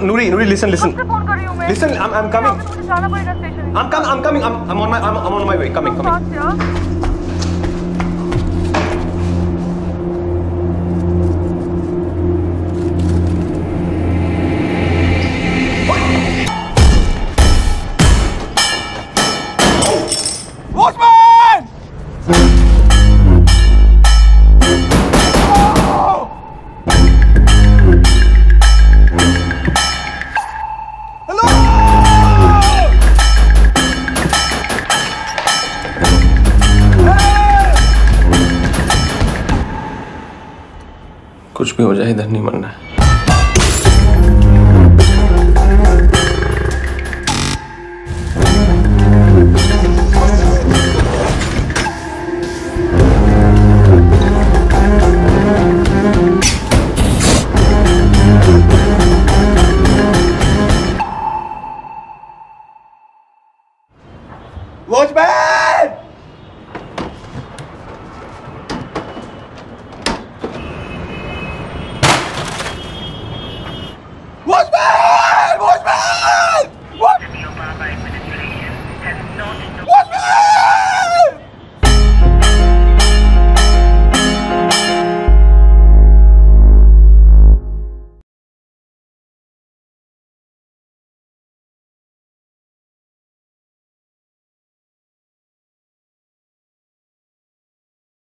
Nuri, listen. कब से phone कर रही हूँ मैं? Listen, I'm coming. मुझे जाना पड़ेगा station. I'm coming. I'm on my way. Coming. Fast यार। कुछ भी हो जाए, इधर नहीं मरना है।